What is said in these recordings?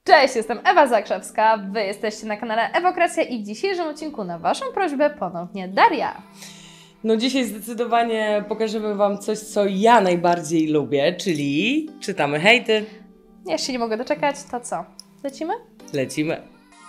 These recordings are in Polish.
Cześć, jestem Ewa Zakrzewska, Wy jesteście na kanale Ewokracja i w dzisiejszym odcinku na Waszą prośbę ponownie Daria. No dzisiaj zdecydowanie pokażemy Wam coś, co ja najbardziej lubię, czyli czytamy hejty. Ja się nie mogę doczekać, to co? Lecimy? Lecimy.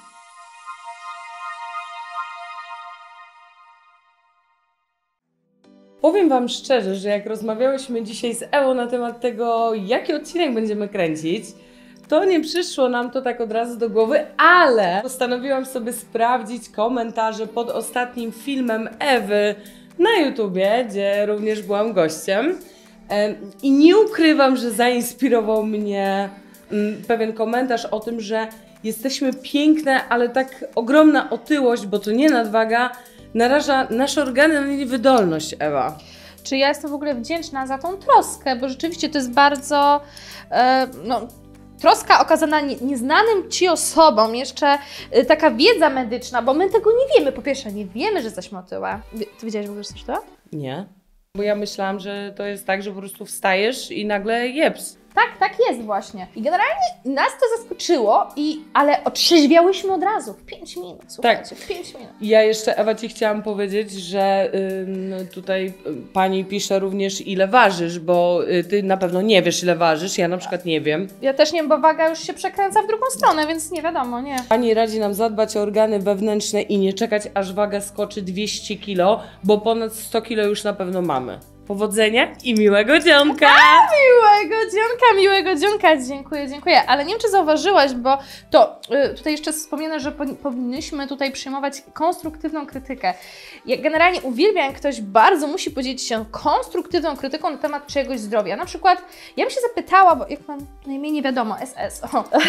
Powiem Wam szczerze, że jak rozmawiałyśmy dzisiaj z Ewą na temat tego, jaki odcinek będziemy kręcić, to nie przyszło nam to tak od razu do głowy, ale postanowiłam sobie sprawdzić komentarze pod ostatnim filmem Ewy na YouTubie, gdzie również byłam gościem. I nie ukrywam, że zainspirował mnie pewien komentarz o tym, że jesteśmy piękne, ale tak ogromna otyłość, bo to nie nadwaga, naraża nasze organy na niewydolność, Ewa. Czy ja jestem w ogóle wdzięczna za tą troskę, bo rzeczywiście to jest bardzo... troska okazana nieznanym Ci osobom, jeszcze taka wiedza medyczna, bo my tego nie wiemy. Po pierwsze, nie wiemy, że jesteśmy otyłe. Ty wiedziałeś w ogóle, że jesteś otyła? Nie. Bo ja myślałam, że to jest tak, że po prostu wstajesz i nagle jeps. Tak jest właśnie. I generalnie nas to zaskoczyło, ale otrzeźwiałyśmy od razu, w 5 minut, słuchajcie, tak. w 5 minut. Ja jeszcze, Ewa, Ci chciałam powiedzieć, że tutaj pani pisze również, ile ważysz, bo Ty na pewno nie wiesz, ile ważysz, ja na przykład nie wiem. Ja też nie wiem, bo waga już się przekręca w drugą stronę, więc nie wiadomo, nie. Pani radzi nam zadbać o organy wewnętrzne i nie czekać, aż waga skoczy 200 kg, bo ponad 100 kg już na pewno mamy. Powodzenia i miłego dzionka! Miłego dzionka, dziękuję. Ale nie wiem, czy zauważyłaś, bo to tutaj jeszcze wspomnę, że powinnyśmy tutaj przyjmować konstruktywną krytykę. Ja generalnie uwielbiam, jak ktoś bardzo musi podzielić się konstruktywną krytyką na temat czyjegoś zdrowia. Na przykład, ja bym się zapytała, bo jak mam na imię nie wiadomo, SS.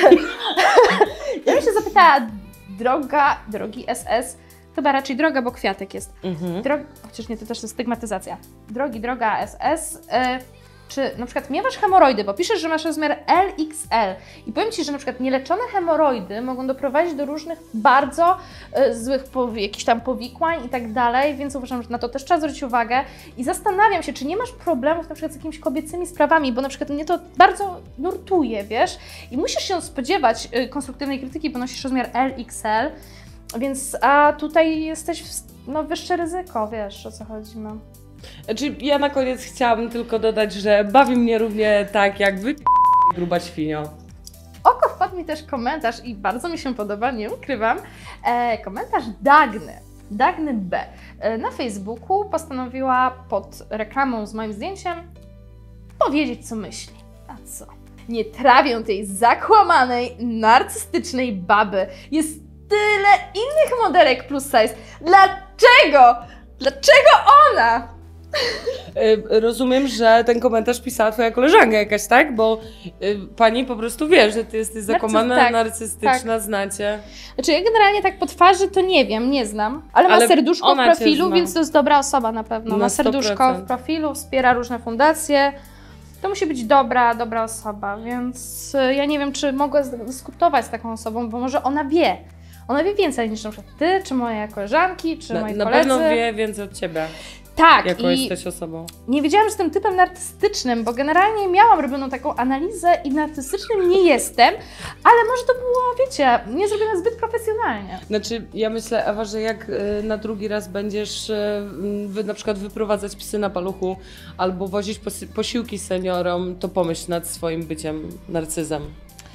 Ja bym się zapytała, drogi SS, chyba raczej droga, bo kwiatek jest. Chociaż nie, to też jest stygmatyzacja. Droga SS, czy na przykład miewasz hemoroidy, bo piszesz, że masz rozmiar LXL i powiem Ci, że na przykład nieleczone hemoroidy mogą doprowadzić do różnych bardzo złych jakichś tam powikłań i tak dalej, więc uważam, że na to też trzeba zwrócić uwagę i zastanawiam się, czy nie masz problemów na przykład z jakimiś kobiecymi sprawami, bo na przykład mnie to bardzo nurtuje, wiesz, i musisz się spodziewać konstruktywnej krytyki, bo nosisz rozmiar LXL. Więc, a tutaj jesteś wyższe ryzyko, wiesz, o co chodzi, no. Znaczy, ja na koniec chciałabym tylko dodać, że bawi mnie równie tak, jak wy gruba świnio. Oko wpadł mi też komentarz i bardzo mi się podoba, nie ukrywam, komentarz Dagny B. Na Facebooku postanowiła pod reklamą z moim zdjęciem powiedzieć, co myśli. A co? Nie trawię tej zakłamanej, narcystycznej baby. Jest tyle innych modelek plus size. Dlaczego? Dlaczego ona? Rozumiem, że ten komentarz pisała Twoja koleżanka jakaś, tak? Bo pani po prostu wie, że Ty jesteś zakłamana, narcystyczna, znacie. Znaczy ja generalnie tak po twarzy to nie wiem, nie znam, ale ma serduszko w profilu, więc to jest dobra osoba na pewno. Ma serduszko w profilu, wspiera różne fundacje. To musi być dobra osoba, więc ja nie wiem, czy mogę dyskutować z taką osobą, bo może ona wie. Ona wie więcej niż na przykład Ty, czy moje koleżanki, czy moi koledzy. Na pewno wie więcej od Ciebie. Tak. Jaką jesteś osobą. Nie wiedziałam, że jestem typem narcystycznym, bo generalnie miałam robioną taką analizę i narcystycznym nie jestem, ale może to było, wiecie, nie zrobione zbyt profesjonalnie. Znaczy, ja myślę, Ewa, że jak na drugi raz będziesz na przykład wyprowadzać psy na paluchu albo wozić posiłki seniorom, to pomyśl nad swoim byciem narcyzem.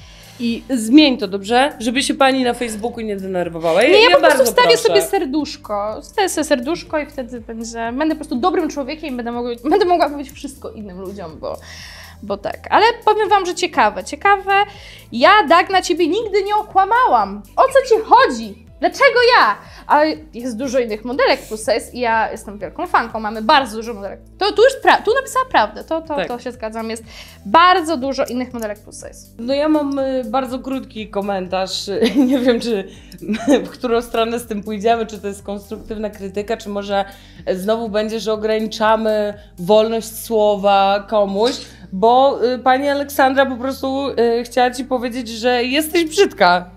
I zmień to, dobrze? Żeby się pani na Facebooku nie denerwowała. Ja po prostu wstawię sobie serduszko. Wstawię sobie serduszko i wtedy będę po prostu dobrym człowiekiem i będę mogła powiedzieć wszystko innym ludziom, bo tak. Ale powiem Wam, że ciekawe. Ja, Dagna, Ciebie nigdy nie okłamałam. O co Ci chodzi? Dlaczego ja? A jest dużo innych modelek plus size i ja jestem wielką fanką, mamy bardzo dużo modelek. Tu napisała prawdę, to się zgadzam, jest bardzo dużo innych modelek plus size. No ja mam bardzo krótki komentarz, nie wiem, czy w którą stronę z tym pójdziemy, czy to jest konstruktywna krytyka, czy może znowu będzie, że ograniczamy wolność słowa komuś, bo pani Aleksandra po prostu chciała Ci powiedzieć, że jesteś brzydka.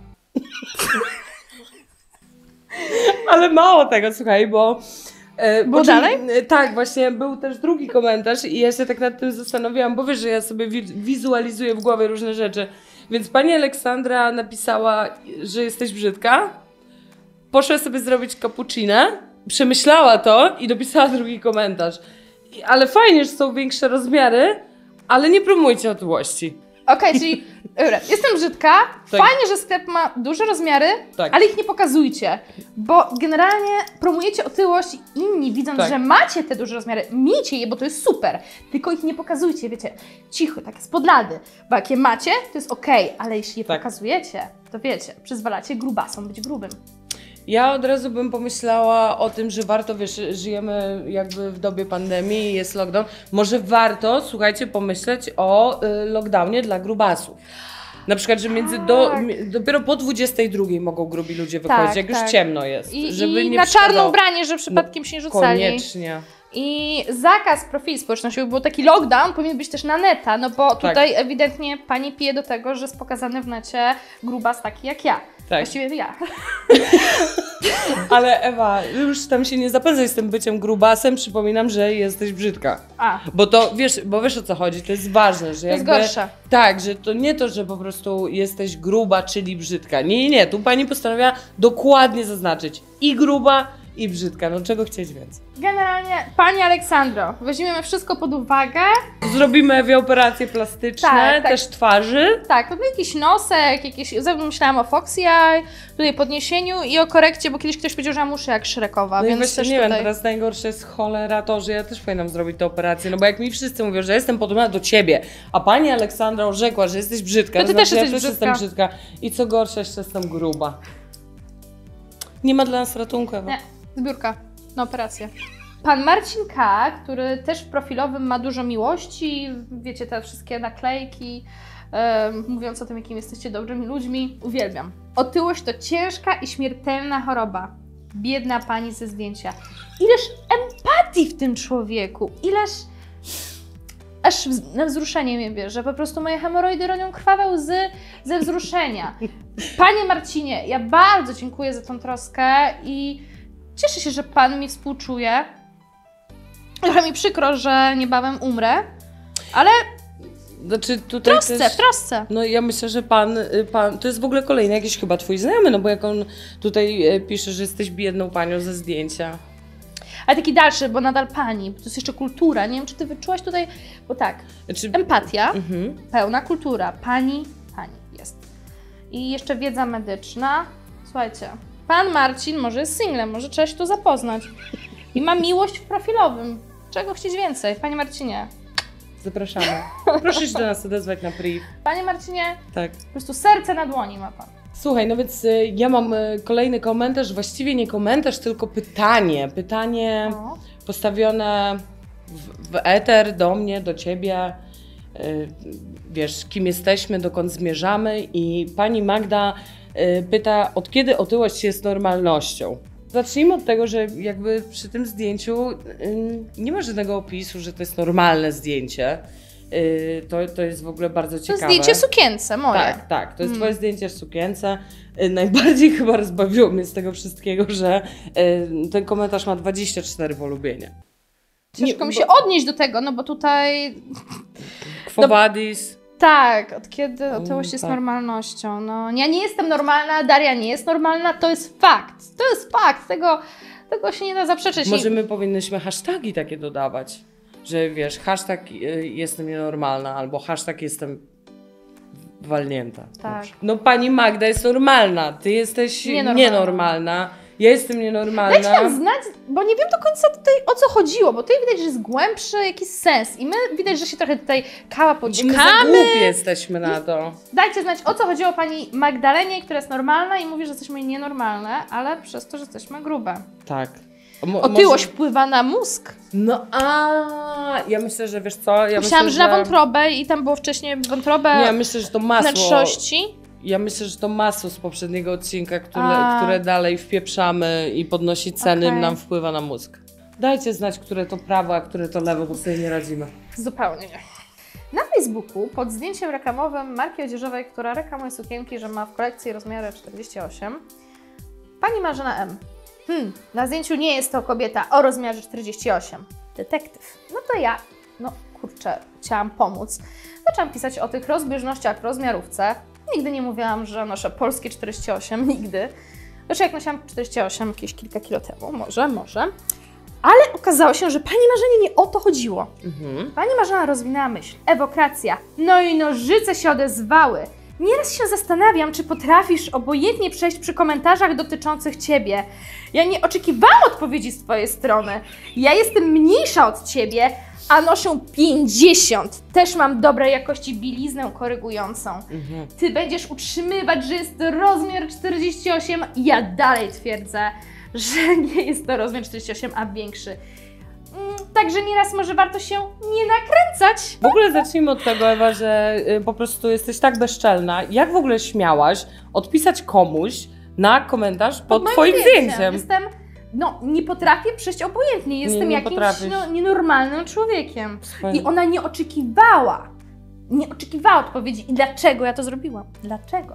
Ale mało tego, słuchaj, bo Było dalej? Tak, właśnie był też drugi komentarz i ja się tak nad tym zastanawiałam, bo wiesz, że ja sobie wizualizuję w głowie różne rzeczy. Więc pani Aleksandra napisała, że jesteś brzydka. Poszła sobie zrobić cappuccino, przemyślała to i dopisała drugi komentarz. Ale fajnie, że są większe rozmiary, ale nie promujcie otyłości. Okej, czyli dobra, jestem brzydka, Tak. fajnie, że sklep ma duże rozmiary, Tak. ale ich nie pokazujcie, bo generalnie promujecie otyłość i inni widząc, Tak. że macie te duże rozmiary, miejcie je, bo to jest super, tylko ich nie pokazujcie, wiecie, cicho, tak z podlady, bo jak je macie, to jest okej, ale jeśli je Tak. pokazujecie, to wiecie, przyzwalacie grubasom być grubym. Ja od razu bym pomyślała o tym, że warto, wiesz, żyjemy jakby w dobie pandemii, jest lockdown. Może warto, słuchajcie, pomyśleć o lockdownie dla grubasów. Na przykład, że dopiero po 22 mogą grubi ludzie wychodzić, Tak, jak tak. już ciemno jest. I nie na czarno przeszkadzało. ubranie, że przypadkiem się nie rzucali. Koniecznie. I zakaz profili społecznościowych, bo taki lockdown powinien być też na neta, no bo tutaj ewidentnie pani pije do tego, że jest pokazany w necie grubas taki jak ja. Tak. Właściwie ja. Ale Ewa, już tam się nie zapędzaj z tym byciem grubasem, przypominam, że jesteś brzydka. Bo to, wiesz o co chodzi, to jest ważne, że To jest jakby... gorsze. Tak, że to nie to, że po prostu jesteś gruba, czyli brzydka. Nie, tu pani postanowiła dokładnie zaznaczyć i gruba, i brzydka. No czego chcieć więcej? Generalnie, pani Aleksandro, weźmiemy wszystko pod uwagę. Zrobimy Ewie operacje plastyczne, Tak. też twarzy. Tak, no jakiś nosek, myślałam o Foxy Eye, tutaj podniesieniu i o korekcie, bo kiedyś ktoś powiedział, że ja muszę jak Shrekowa, No i więc właśnie też nie tutaj... wiem, teraz najgorsze jest cholera to, że ja też powinnam zrobić tę operację, no bo jak mi wszyscy mówią, że jestem podobna do ciebie, a pani Aleksandra orzekła, że jesteś brzydka, To ty to też znaczy, jesteś ja też jestem brzydka i co gorsza, jeszcze jestem gruba. Nie ma dla nas ratunku, Ewa. Nie, zbiórka na operację. Pan Marcin K., który też w profilowym ma dużo miłości, wiecie, te wszystkie naklejki, mówiąc o tym, jakim jesteście dobrymi ludźmi, uwielbiam. Otyłość to ciężka i śmiertelna choroba. Biedna pani ze zdjęcia. Ileż empatii w tym człowieku, ileż... Aż na wzruszenie mnie bierze, po prostu moje hemoroidy ronią krwawe łzy ze wzruszenia. Panie Marcinie, ja bardzo dziękuję za tą troskę i cieszę się, że pan mi współczuje. Trochę mi przykro, że niebawem umrę, ale Znaczy tutaj w trosce. No ja myślę, że pan, to jest w ogóle kolejny jakiś chyba twój znajomy, no bo jak on tutaj pisze, że jesteś biedną panią ze zdjęcia. Ale taki dalszy, bo nadal pani, bo to jest jeszcze kultura, nie wiem, czy ty wyczułaś tutaj, bo tak, Znaczy, empatia, pełna kultura, pani jest. I jeszcze wiedza medyczna. Słuchajcie, pan Marcin może jest singlem, może trzeba się tu zapoznać. I ma miłość w profilowym. Czego chcieć więcej? Panie Marcinie. Zapraszamy. Proszę się do nas odezwać na priv. Panie Marcinie, Tak. po prostu serce na dłoni ma pan. Słuchaj, no więc ja mam kolejny komentarz, właściwie nie komentarz, tylko pytanie. Pytanie O. postawione w eter, do mnie, do ciebie. Wiesz, kim jesteśmy, dokąd zmierzamy i pani Magda pyta, od kiedy otyłość jest normalnością? Zacznijmy od tego, że jakby przy tym zdjęciu nie ma żadnego opisu, że to jest normalne zdjęcie. To jest w ogóle bardzo To ciekawe. zdjęcie sukience moje. Tak, to jest twoje zdjęcie w sukience. Najbardziej chyba rozbawiło mnie z tego wszystkiego, że ten komentarz ma 24 polubienia. Ciężko mi się odnieść do tego, no bo tutaj... Quo vadis. Tak, od kiedy otyłość jest tak. normalnością. No, ja nie jestem normalna, Daria nie jest normalna, to jest fakt. To jest fakt, tego się nie da zaprzeczyć. Może my powinnyśmy hasztagi takie dodawać, że wiesz, hashtag jestem nienormalna albo hashtag jestem walnięta. Tak. No pani Magda jest normalna, ty jesteś nienormalna. Ja jestem nienormalna. Dajcie nam znać, bo nie wiem do końca tutaj o co chodziło, bo tutaj widać, że jest głębszy jakiś sens i my widać, że się trochę tutaj kała My za podziekamy. głupie jesteśmy na to. Dajcie znać, o co chodziło pani Magdalenie, która jest normalna i mówi, że jesteśmy nienormalne, ale przez to, że jesteśmy grube. Tak. Otyłość wpływa na mózg. No ja myślę, że wiesz co? Myślałam, że na wątrobę i tam było wcześniej wątrobę Nie, ja myślę, że to masło. wnętrzności. Ja myślę, że to masło z poprzedniego odcinka, które dalej wpieprzamy i podnosi ceny, nam wpływa na mózg. Dajcie znać, które to prawo, a które to lewo, bo sobie nie radzimy. Zupełnie nie. Na Facebooku pod zdjęciem reklamowym marki odzieżowej, która reklamuje sukienki, że ma w kolekcji rozmiary 48, pani Marzena M. Na zdjęciu nie jest to kobieta o rozmiarze 48. Detektyw. No to ja, no kurczę, chciałam pomóc. Zaczęłam pisać o tych rozbieżnościach w rozmiarówce Nigdy nie mówiłam, że noszę polskie 48, nigdy. Znaczy jak nosiłam 48 jakieś kilka kilo temu, może. Ale okazało się, że pani Marzenie nie o to chodziło. Pani Marzena rozwinęła myśl. Ewokracja. No i nożyce się odezwały. Nieraz się zastanawiam, czy potrafisz obojętnie przejść przy komentarzach dotyczących ciebie. Ja nie oczekiwałam odpowiedzi z twojej strony. Ja jestem mniejsza od ciebie, a noszę 50. Też mam dobrej jakości bieliznę korygującą. Ty będziesz utrzymywać, że jest to rozmiar 48. Ja dalej twierdzę, że nie jest to rozmiar 48, a większy. Także nieraz może warto się nie nakręcać. W ogóle zacznijmy od tego, Ewa, że po prostu jesteś tak bezczelna. Jak w ogóle śmiałaś odpisać komuś na komentarz pod twoim zdjęciem? Nie potrafię przejść obojętnie. Jestem jakimś nienormalnym człowiekiem. I ona nie oczekiwała odpowiedzi. I dlaczego ja to zrobiłam? Dlaczego?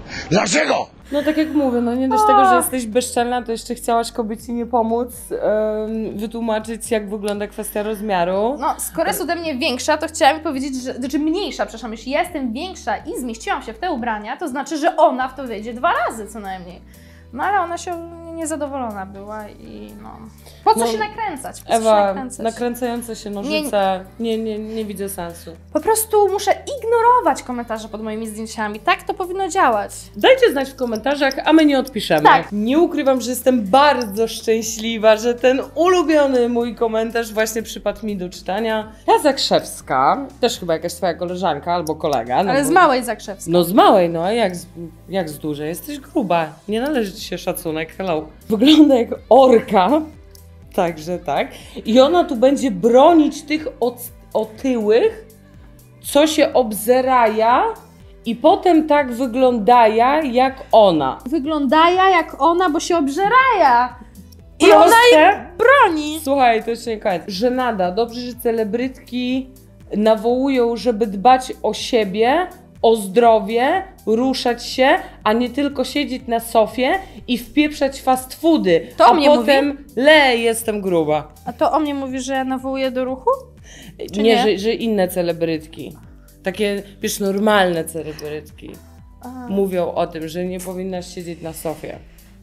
No tak jak mówię, no nie dość tego, że jesteś bezczelna, to jeszcze chciałaś kobiecinie pomóc, wytłumaczyć, jak wygląda kwestia rozmiaru. No, skoro jest ode mnie większa, to chciałam powiedzieć, że, znaczy mniejsza, przepraszam, jeśli ja jestem większa i zmieściłam się w te ubrania, to znaczy, że ona w to wejdzie 2 razy co najmniej. No ale ona się niezadowolona była i no... Po co się nakręcać? Po co Ewa, się nakręcać? nakręcające się nożyce, nie widzę sensu. Po prostu muszę ignorować komentarze pod moimi zdjęciami. Tak to powinno działać. Dajcie znać w komentarzach, a my nie odpiszemy. Tak. Nie ukrywam, że jestem bardzo szczęśliwa, że ten ulubiony mój komentarz właśnie przypadł mi do czytania. Ja Zakrzewska, też chyba jakaś twoja koleżanka albo kolega. No Ale z małej Zakrzewskiej. No z małej, no a jak z dużej? Jesteś gruba, nie należy ci się szacunek, hello. Wygląda jak orka, także tak. I ona tu będzie bronić tych otyłych, co się obzeraja i potem tak wyglądaja jak ona. Wyglądaja jak ona, bo się obżeraja. I Proste. ona ich broni. Słuchaj, to jeszcze nie koniec. Żenada. Dobrze, że celebrytki nawołują, żeby dbać o siebie, o zdrowie, ruszać się, a nie tylko siedzieć na sofie i wpieprzać fast foody. To a mnie potem jestem gruba. A to o mnie mówi, że ja nawołuję do ruchu? Czy Nie, że inne celebrytki. Takie, wiesz, normalne celebrytki mówią o tym, że nie powinnaś siedzieć na sofie.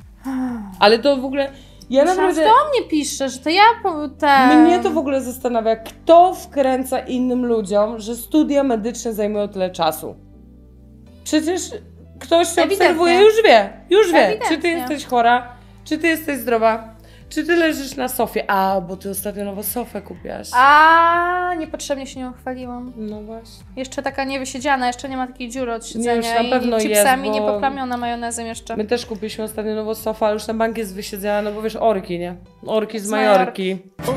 Ale to w ogóle... Ja naprawdę... To o mnie pisze, że to ja... Mnie to w ogóle zastanawia, kto wkręca innym ludziom, że studia medyczne zajmują tyle czasu. Przecież ktoś się obserwuje, już wie, czy ty jesteś chora, czy ty jesteś zdrowa, czy ty leżysz na sofie. A, bo ty ostatnio nową sofę kupiłaś. A, niepotrzebnie się nią chwaliłam. No właśnie. Jeszcze taka niewysiedziana, jeszcze nie ma takiej dziury od siedzenia. Nie, już na pewno i chipsami jest, bo... nie poplamiona majonezem jeszcze. My też kupiliśmy ostatnio nową sofę, ale już na bank jest wysiedziana, no bo wiesz, orki, nie? Orki z Majorki.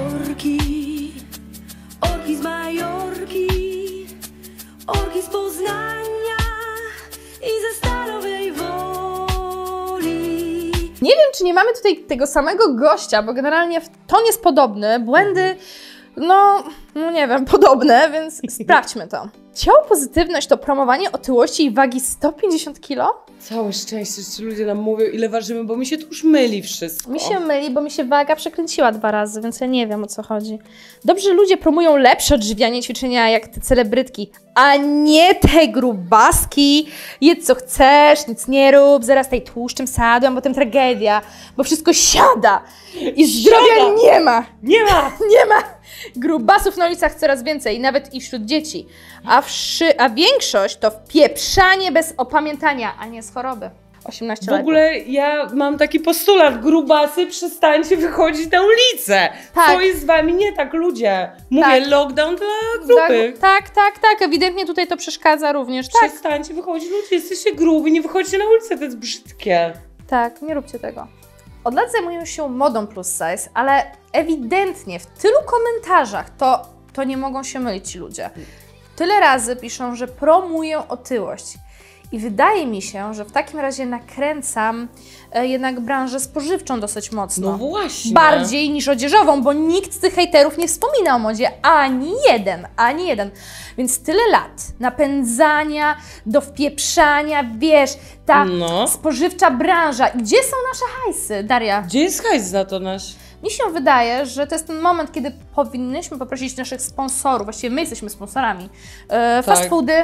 Orki z Majorki, orki z Poznania i ze Stalowej Woli. Nie wiem, czy nie mamy tutaj tego samego gościa, bo generalnie ton jest podobny, błędy, no nie wiem, podobne, więc sprawdźmy to. Ciało pozytywność to promowanie otyłości i wagi 150 kg? Całe szczęście, że ludzie nam mówią, ile ważymy, bo mi się tu już myli wszystko. Mi się myli, bo mi się waga przekręciła 2 razy, więc ja nie wiem, o co chodzi. Dobrze, ludzie promują lepsze odżywianie, ćwiczenia jak te celebrytki, a nie te grubaski. Jedz co chcesz, nic nie rób, zarastaj tłuszczem, sadłem, a potem tragedia, bo wszystko siada i zdrowia nie ma. Nie ma! Nie ma! Grubasów na ulicach coraz więcej, nawet i wśród dzieci. A większość to wpieprzanie bez opamiętania, a nie z choroby. 18 lat. W ogóle ja mam taki postulat, grubasy, przestańcie wychodzić na ulicę. Tak. Co jest z wami nie tak, ludzie? Mówię, Tak. lockdown dla grubych. Tak, ewidentnie tutaj to przeszkadza również. Tak, Przestańcie wychodzić, ludzie, jesteście grubi, nie wychodźcie na ulicę, to jest brzydkie. tak, nie róbcie tego. Od lat zajmują się modą plus size, ale ewidentnie w tylu komentarzach to nie mogą się mylić ci ludzie. Tyle razy piszą, że promują otyłość. I wydaje mi się, że w takim razie nakręcam jednak branżę spożywczą dosyć mocno. No właśnie. Bardziej niż odzieżową, bo nikt z tych hejterów nie wspomina o modzie. Ani jeden. Więc tyle lat napędzania, do wpieprzania, wiesz, ta spożywcza branża. I gdzie są nasze hajsy, Daria? Gdzie jest hajs za to nasz? Mi się wydaje, że to jest ten moment, kiedy powinnyśmy poprosić naszych sponsorów, właściwie my jesteśmy sponsorami, fast foody,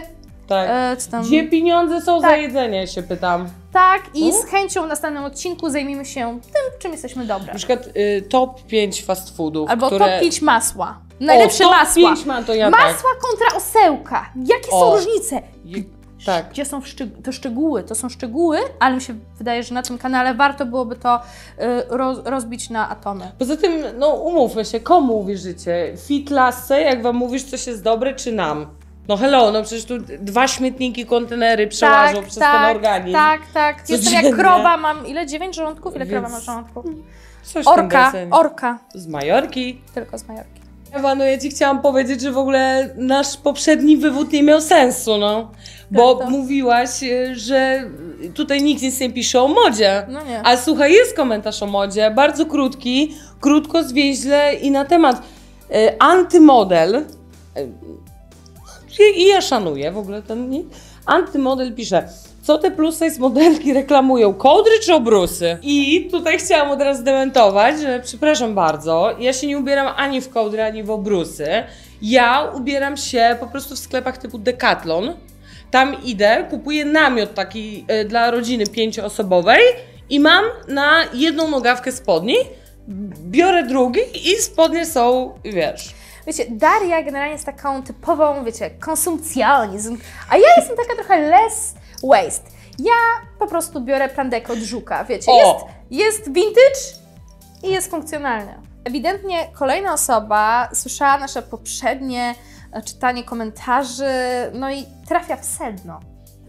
Tak. Co tam? Gdzie pieniądze są za Tak. jedzenie, się pytam. Tak, i z chęcią w następnym odcinku zajmiemy się tym, czym jesteśmy dobre. Na przykład top 5 fast foodów, Albo które... top 5 masła. Najlepsze top masła. 5 to ja tak. Masła kontra osełka. Jakie są różnice? Tak. Gdzie są to szczegóły? To są szczegóły, ale mi się wydaje, że na tym kanale warto byłoby to rozbić na atomy. Poza tym, no umówmy się, komu uwierzycie? Fit lasse, jak wam mówisz, coś jest dobre, czy nam? No hello, no przecież tu 2 śmietniki, kontenery przełażą przez ten organizm. Tak. Jestem jak Codziennie. krowa, mam ile? 9 żołądków? Ile krowa Więc- ma żołądków? Coś w tym Orka, deseń. orka. Z Majorki. Tylko z Majorki. Ewa, no ja ci chciałam powiedzieć, że w ogóle nasz poprzedni wywód nie miał sensu, no. Bo to? mówiłaś, że tutaj nikt nic nie pisze o modzie. No nie. A słuchaj, jest komentarz o modzie, bardzo krótki, krótko, zwięźle i na temat antymodel. I ja szanuję w ogóle ten nick. Antymodel pisze: co te plus size modelki reklamują? Kołdry czy obrusy? I tutaj chciałam od razu dementować, że przepraszam bardzo, ja się nie ubieram ani w kołdry, ani w obrusy. Ja ubieram się po prostu w sklepach typu Decathlon. Tam idę, kupuję namiot taki dla rodziny 5-osobowej i mam na jedną nogawkę spodni, biorę drugi i spodnie są, wiesz... Wiecie, Daria generalnie jest taką typową, wiecie, konsumpcjonizm, a ja jestem taka trochę less waste. Ja po prostu biorę plandeko od Żuka, wiecie, O! jest vintage i jest funkcjonalny. Ewidentnie kolejna osoba słyszała nasze poprzednie czytanie komentarzy, no i trafia w sedno.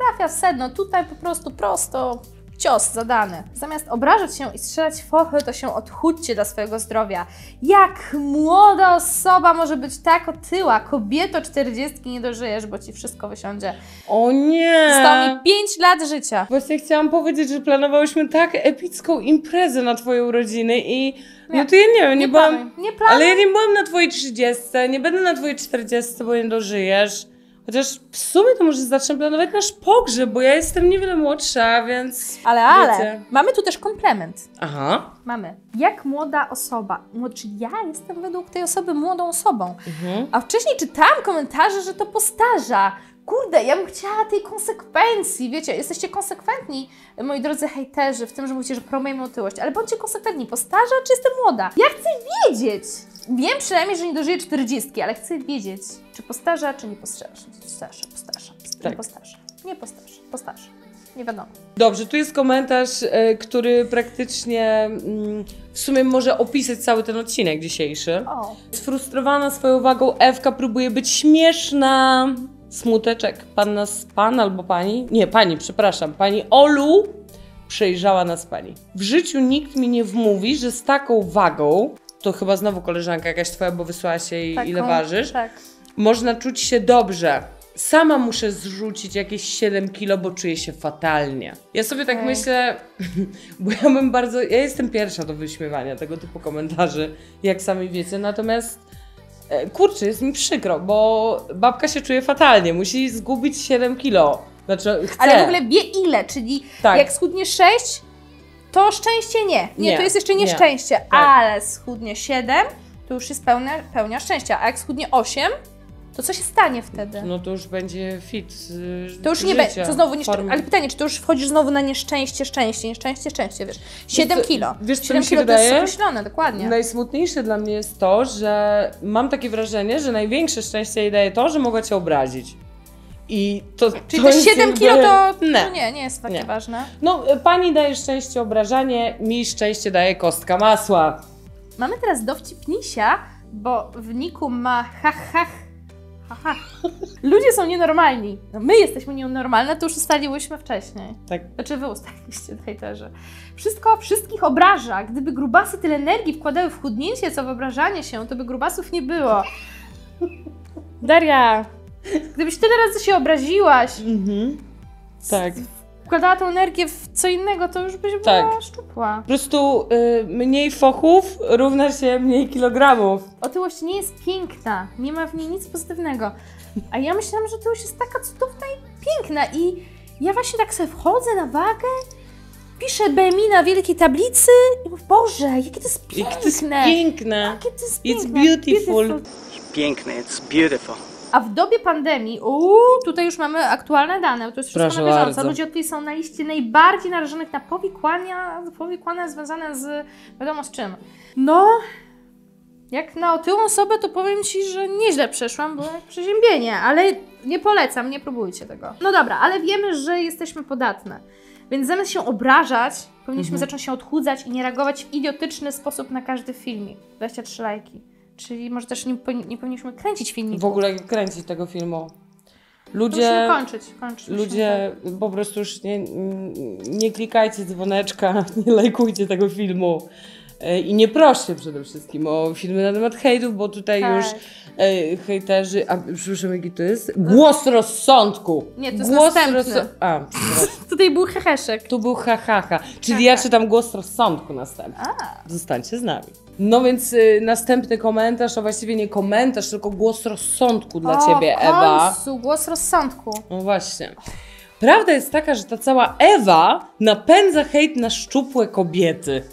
Tutaj po prostu prosto cios zadany. Zamiast obrażać się i strzelać fochy, to się odchudźcie dla swojego zdrowia. Jak młoda osoba może być tak otyła? Kobieto 40 nie dożyjesz, bo ci wszystko wysiądzie. O nie! Zostało mi 5 lat życia. Właśnie chciałam powiedzieć, że planowałyśmy tak epicką imprezę na twoje urodziny i Nie. no to ja nie wiem, nie byłam... Nie planuj. Ale ja nie byłam na twojej 30, nie będę na twojej 40, bo nie dożyjesz. Chociaż w sumie to może zacznę planować nasz pogrzeb, bo ja jestem niewiele młodsza, więc... Ale, wiecie. mamy tu też komplement. Aha. Mamy. Jak młoda osoba, czy ja jestem według tej osoby młodą osobą? Mhm. A wcześniej czytałam komentarze, że to postarza. Kurde, ja bym chciała tej konsekwencji. Wiecie, jesteście konsekwentni, moi drodzy hejterzy, w tym, że mówicie, że promujemy otyłość, ale bądźcie konsekwentni. Postarza, czy jestem młoda? Ja chcę wiedzieć. Wiem przynajmniej, że nie dożyję 40, ale chcę wiedzieć, czy postarza, czy nie postarza. Postarza. Tak. Nie postarza. Nie postarza. Nie wiadomo. Dobrze, tu jest komentarz, który praktycznie w sumie może opisać cały ten odcinek dzisiejszy. O. Sfrustrowana swoją wagą Ewka próbuje być śmieszna. Smuteczek. Pan albo pani? Nie, pani, przepraszam. Pani Olu przejrzała nas pani. W życiu nikt mi nie wmówi, że z taką wagą, to chyba znowu koleżanka jakaś twoja, bo wysłałaś jej ile ważysz, Tak. można czuć się dobrze. Sama muszę zrzucić jakieś 7 kilo, bo czuję się fatalnie. Ja sobie tak myślę, bo ja jestem pierwsza do wyśmiewania tego typu komentarzy, jak sami wiecie, natomiast kurczę, jest mi przykro, bo babka się czuje fatalnie, musi zgubić 7 kilo. Znaczy, chce. Ale w ogóle wie ile, czyli Tak. jak schudnie 6, to szczęście nie. Nie, Nie, to jest jeszcze nie. nieszczęście, Tak. ale schudnie 7, to już jest pełnia szczęścia, a jak schudnie 8, to co się stanie wtedy? No to już będzie fit. To już nie będzie, to znowu Ale ale pytanie, czy to już wchodzisz znowu na nieszczęście, wiesz, 7 Wiesz co- kilo. wiesz, co 7 mi się kilo to jest wydaje? określone, dokładnie. najsmutniejsze dla mnie jest to, że mam takie wrażenie, że największe szczęście jej daje to, że mogła cię obrazić. I to Czyli to te jest 7 jakby... kilo to Nie. nie jest takie Nie. ważne. No, pani daje szczęście obrażanie, mi szczęście daje kostka masła. Mamy teraz dowcip Nisia, bo w niku ma ha. Ludzie są nienormalni. No my jesteśmy nienormalne, to już ustaliłyśmy wcześniej. Tak. Znaczy wy ustaliliście, hejterzy. Wszystko wszystkich obraża. Gdyby grubasy tyle energii wkładały w chudnięcie, co w obrażanie się, to by grubasów nie było. Daria, gdybyś tyle razy się obraziłaś, Tak. wkładała tą energię w co innego, to już byś była Tak. szczupła. Po prostu mniej fochów równa się mniej kilogramów. Otyłość nie jest piękna, nie ma w niej nic pozytywnego. A ja myślałam, że otyłość jest taka cudowna i piękna. I ja właśnie tak sobie wchodzę na wagę, piszę BMI na wielkiej tablicy i mówię, Boże, jakie to jest piękne! Jakie to jest piękne. Jakie to jest It's piękne! beautiful. Piękne, it's beautiful. A w dobie pandemii, tutaj już mamy aktualne dane, to jest wszystko Proszę na bieżąco. bardzo. Ludzie tutaj są na liście najbardziej narażonych na powikłania związane z wiadomo z czym. No, jak na otyłą osobę, to powiem Ci, że nieźle przeszłam, bo jak przeziębienie, ale nie polecam, nie próbujcie tego. No dobra, ale wiemy, że jesteśmy podatne, więc zamiast się obrażać, powinniśmy zacząć się odchudzać i nie reagować w idiotyczny sposób na każdy filmik. 23 lajki. Czyli może też nie powinniśmy kręcić filmików. W ogóle kręcić tego filmu. Musimy kończyć. Ludzie po prostu już nie klikajcie dzwoneczka, nie lajkujcie tego filmu. I nie proście przede wszystkim o filmy na temat hejtów, bo tutaj już hejterzy... A przepraszam, jaki to jest? Głos rozsądku! Nie, to jest następny. Przepraszam. Tutaj był heheszek. Tu był ha. Czyli ja czytam głos rozsądku następny. Zostańcie z nami. No więc następny komentarz, a właściwie nie komentarz, tylko głos rozsądku dla Ciebie, Ewa. W końcu, głos rozsądku. No właśnie. Prawda jest taka, że ta cała Ewa napędza hejt na szczupłe kobiety.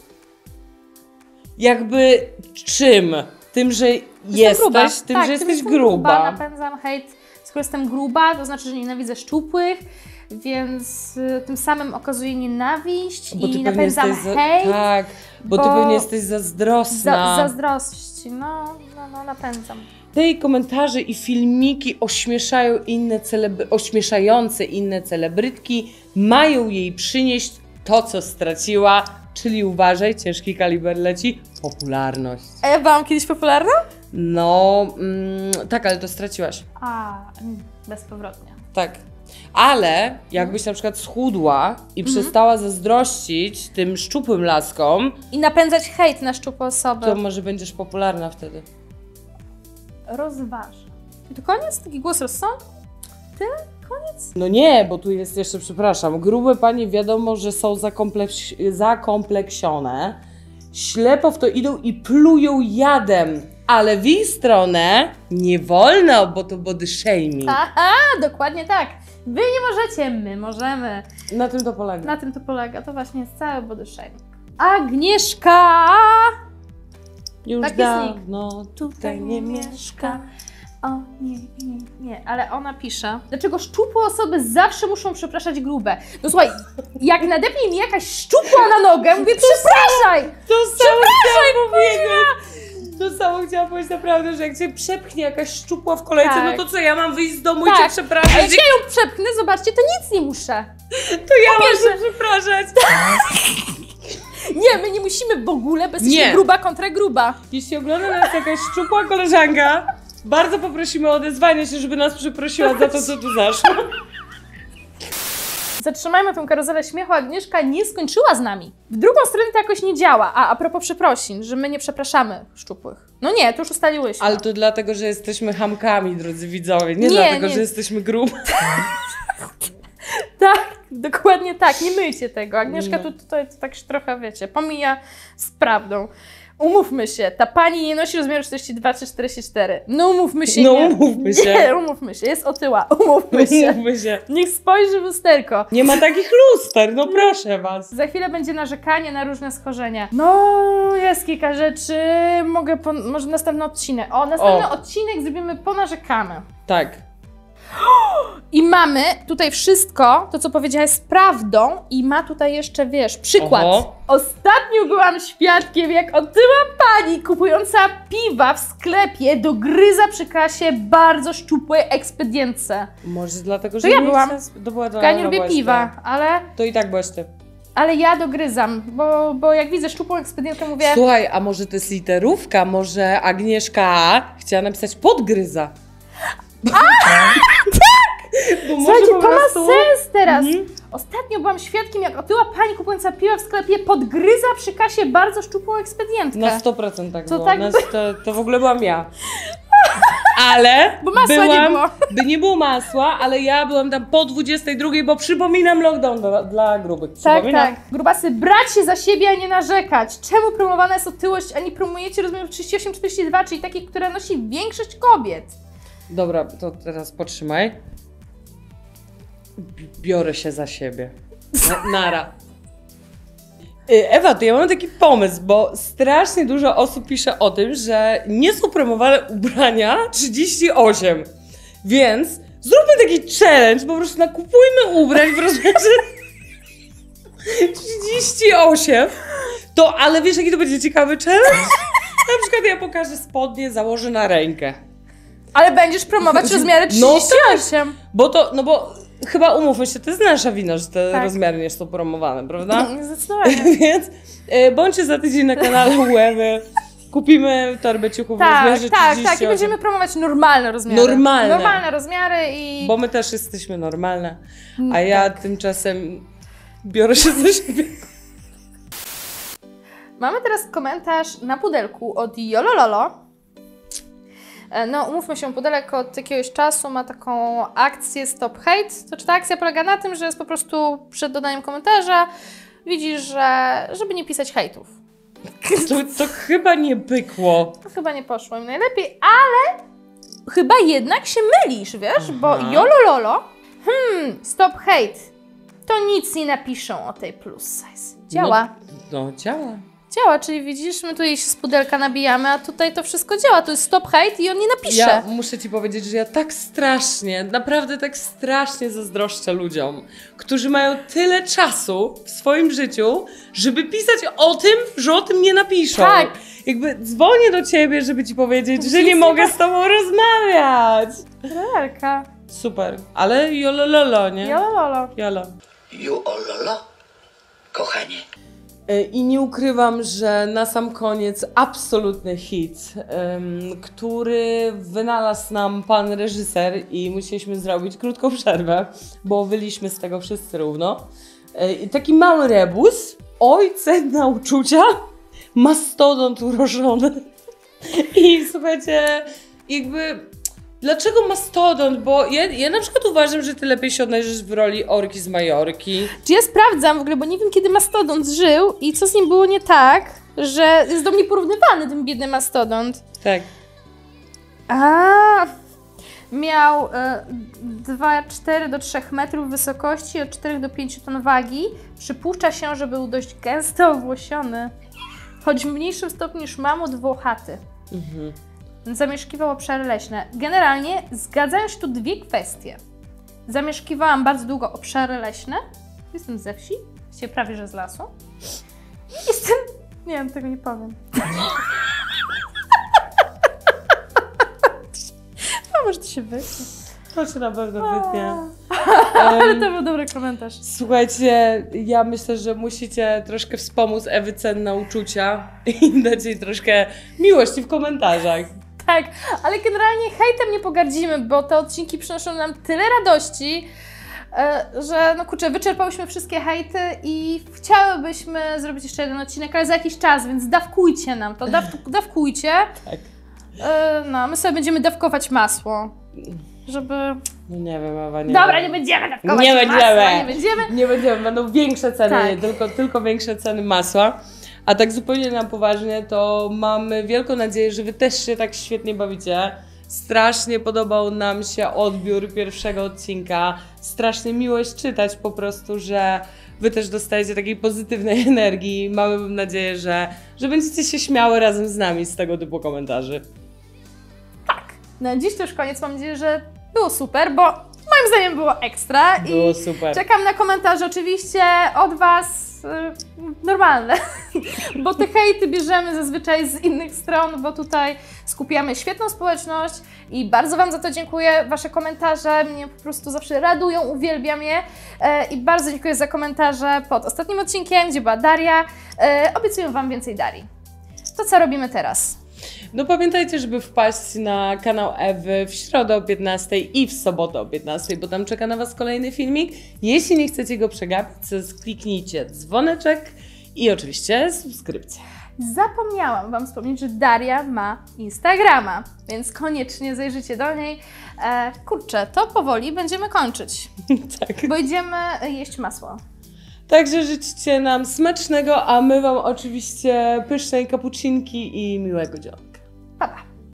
Jakby czym? Tym, że jesteś, tym, że jesteś gruba. Napędzam hejt, skoro jestem gruba, to znaczy, że nienawidzę szczupłych, więc tym samym okazuję nienawiść i napędzam hejt. Tak, bo ty pewnie jesteś zazdrosna. Zazdrości, no, napędzam. Te komentarze i filmiki ośmieszające inne celebrytki mają jej przynieść to, co straciła, czyli uważaj, ciężki kaliber leci, popularność. A ja byłam kiedyś popularna? No, tak, ale to straciłaś. Bezpowrotnie. Tak. Ale jakbyś na przykład schudła i przestała zazdrościć tym szczupłym laskom i napędzać hejt na szczupłe osoby, to może będziesz popularna wtedy. Rozważę. I to koniec? Taki głos rozsądku? Tyle? Koniec? No nie, bo tu jest jeszcze, przepraszam, grube panie wiadomo, że są zakompleksione, ślepo w to idą i plują jadem, ale w ich stronę nie wolno, bo to body shaming. Aha, dokładnie tak. Wy nie możecie, my możemy. Na tym to polega. Na tym to polega, to właśnie jest cały body shaming. Agnieszka! Już taki dawno tutaj nie mieszka. O nie, ale ona pisze, dlaczego szczupłe osoby zawsze muszą przepraszać grube? No słuchaj, jak nadepnie mi jakaś szczupła na nogę, mówię przepraszaj! To samo chciałam powiedzieć! To samo chciałam powiedzieć naprawdę, że jak cię przepchnie jakaś szczupła w kolejce, Tak. no to co, ja mam wyjść z domu i cię A przepraszać? jak ja ją przepchnę, zobaczcie, to nic nie muszę. To ja muszę przepraszać. Nie, my nie musimy w ogóle, bo jesteśmy Nie. gruba kontra gruba. Jeśli ogląda nas jakaś szczupła koleżanka, bardzo poprosimy o odezwanie się, żeby nas przeprosiła za to, co tu zaszło. Zatrzymajmy tę karuzelę śmiechu, Agnieszka nie skończyła z nami. W drugą stronę to jakoś nie działa. A propos przeprosin, że my nie przepraszamy szczupłych. No nie, to już ustaliłyśmy. Ale to dlatego, że jesteśmy chamkami, drodzy widzowie, nie dlatego, że jesteśmy grube. Tak, dokładnie tak, nie myjcie tego. Agnieszka tutaj tak się trochę, wiecie, pomija z prawdą. Umówmy się, ta pani nie nosi rozmiaru 42 czy 44. No umówmy się. No umówmy się. Nie, umówmy się, jest otyła, umówmy się. Umówmy się. Niech spojrzy w lusterko. Nie ma takich luster, no proszę was. Za chwilę będzie narzekanie na różne schorzenia. No, jest kilka rzeczy. Może następny odcinek. Następny odcinek zrobimy ponarzekamy. Tak. I mamy tutaj wszystko, to co powiedziałaś jest prawdą i ma tutaj jeszcze, wiesz, przykład. Oho. Ostatnio byłam świadkiem, jak otyła pani kupująca piwa w sklepie dogryza przy kasie bardzo szczupłej ekspedientce. Może dlatego, że To ja nie byłam. To była Ja nie lubię piwa, To i tak byłaś ty. ale ja dogryzam, bo jak widzę szczupłą ekspedientkę mówię... Słuchaj, a może to jest literówka? Może Agnieszka chciała napisać podgryza? Tak! Bo może Słuchajcie, po to ma prostu... sens teraz. Ostatnio byłam świadkiem, jak otyła pani kupująca piwa w sklepie podgryza przy kasie bardzo szczupłą ekspedientkę. Na 100% tak To było. tak To w ogóle byłam ja. Ale Bo masła nie było. Nie było masła, ale ja byłam tam po 22, bo przypominam lockdown dla grubych. Tak, Przypominam. tak. Grubasy, brać się za siebie, a nie narzekać. Czemu promowana jest otyłość, a nie promujecie rozmiarów 38-42, czyli takiej, która nosi większość kobiet? Dobra, to teraz potrzymaj. Biorę się za siebie. Nara. Ewa, to ja mam taki pomysł, bo strasznie dużo osób pisze o tym, że nie są promowane ubrania 38. Więc zróbmy taki challenge, po prostu nakupujmy ubrań w rozmiarze 38. Ale wiesz, jaki to będzie ciekawy challenge? Na przykład ja pokażę spodnie, założę na rękę. Ale będziesz promować rozmiary 38. Bo chyba umówmy się, to jest nasza wina, że te Tak. rozmiary nie są promowane, prawda? Zdecydowanie. Więc bądźcie za tydzień na kanale Łewy. Kupimy torbę ciuchów w rozmiarze 38. Tak, i będziemy promować normalne rozmiary. Normalne rozmiary i... Bo my też jesteśmy normalne, a ja tymczasem biorę się za siebie. Mamy teraz komentarz na pudelku od Jolololo. No, umówmy się, pudelek od jakiegoś czasu ma taką akcję Stop Hate. To czy ta akcja polega na tym, że jest po prostu przed dodaniem komentarza, widzisz, że żeby nie pisać hejtów. To chyba nie pykło. To chyba nie poszło im najlepiej, ale chyba jednak się mylisz, wiesz, bo Jolololo, Stop Hate, to nic nie napiszą o tej plus size. Działa. No działa. Działa, czyli widzisz, my tutaj się z pudelka nabijamy, a tutaj to wszystko działa. To jest Stop Hate i on nie napisze. Ja muszę ci powiedzieć, że ja tak strasznie, naprawdę tak strasznie zazdroszczę ludziom, którzy mają tyle czasu w swoim życiu, żeby pisać o tym, że o tym nie napiszą. Tak. Jakby dzwonię do ciebie, żeby ci powiedzieć, że nie mogę z tobą rozmawiać. Pudelka. Super, ale jolololo, nie? Jolololo. Jolo. Juololo, kochanie. I nie ukrywam, że na sam koniec absolutny hit, który wynalazł nam pan reżyser i musieliśmy zrobić krótką przerwę, bo wyliśmy z tego wszyscy równo. Taki mały rebus, ojcem na uczucia, mastodont urożony. I słuchajcie, jakby... Dlaczego mastodont? Bo ja na przykład uważam, że ty lepiej się odnajdziesz w roli orki z Majorki. Czy ja sprawdzam w ogóle, bo nie wiem, kiedy mastodont żył i co z nim było nie tak, że jest do mnie porównywany ten biedny mastodont. Tak. Miał 2,4 do 3 metrów wysokości, od 4 do 5 ton wagi. Przypuszcza się, że był dość gęsto owłosiony, choć w mniejszym stopniu niż mamut włochaty. Zamieszkiwał obszary leśne. Generalnie zgadzają się tu dwie kwestie. Zamieszkiwałam bardzo długo obszary leśne. Jestem ze wsi, właściwie prawie że z lasu. Jestem... Nie wiem, tego nie powiem. No, może to się wytnie. To się na pewno wytnie. Ale to był dobry komentarz. Słuchajcie, ja myślę, że musicie troszkę wspomóc Ewy cenne uczucia i dać jej troszkę miłości w komentarzach. Tak, ale generalnie hejtem nie pogardzimy, bo te odcinki przynoszą nam tyle radości, że no kurczę, wyczerpałyśmy wszystkie hejty i chciałybyśmy zrobić jeszcze jeden odcinek, ale za jakiś czas, więc dawkujcie nam to, dawkujcie. Tak. No, my sobie będziemy dawkować masło, żeby... No nie wiem, Ewa, nie Dobra, wiem. nie będziemy dawkować Nie masła, będziemy. nie będziemy. Nie będziemy, będą większe ceny, Tak. tylko większe ceny masła. A tak zupełnie na poważnie, to mamy wielką nadzieję, że wy też się tak świetnie bawicie. Strasznie podobał nam się odbiór pierwszego odcinka. Strasznie miło jest czytać po prostu, że wy też dostajecie takiej pozytywnej energii. Mamy nadzieję, że będziecie się śmiały razem z nami z tego typu komentarzy. Tak. No dziś to już koniec, mam nadzieję, że było super, bo moim zdaniem było ekstra. Było i super. Czekam na komentarze oczywiście od Was normalne, bo te hejty bierzemy zazwyczaj z innych stron, bo tutaj skupiamy świetną społeczność i bardzo Wam za to dziękuję. Wasze komentarze mnie po prostu zawsze radują, uwielbiam je i bardzo dziękuję za komentarze pod ostatnim odcinkiem, gdzie była Daria. Obiecuję Wam więcej Darii. To co robimy teraz? No pamiętajcie, żeby wpaść na kanał Ewy w środę o 15 i w sobotę o 15, bo tam czeka na Was kolejny filmik. Jeśli nie chcecie go przegapić, to kliknijcie dzwoneczek i oczywiście subskrypcję. Zapomniałam Wam wspomnieć, że Daria ma Instagrama, więc koniecznie zajrzyjcie do niej. Kurczę, to powoli będziemy kończyć, Tak. bo idziemy jeść masło. Także życzcie nam smacznego, a my Wam oczywiście pysznej kapucinki i miłego dzionka.